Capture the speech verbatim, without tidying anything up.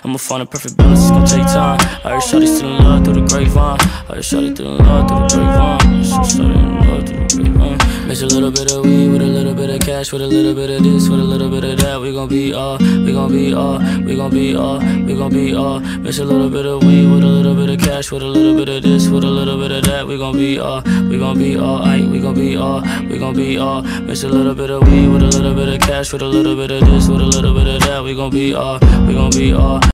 I'ma find a perfect balance, it's gon' take time. I heard shawty still in love through the grapevine. I heard shawty still in love through the grapevine. Shawty in love through the grapevine. Mix a little bit of weed with a little bit of cash, with a little bit of this, with a little bit of that. We gon' be all, we gon' be all, we gon' be all, we gon' be all. Mix a little bit of weed with a little bit of cash, with a little bit of this, with a little bit of that. We gon' be all, we gon' be all, aight, we gon' be all, we gon' be all. Mix a little bit of weed with a little bit of cash, with a little bit of this, with a little bit of that. We gon' be all, we gon' be all.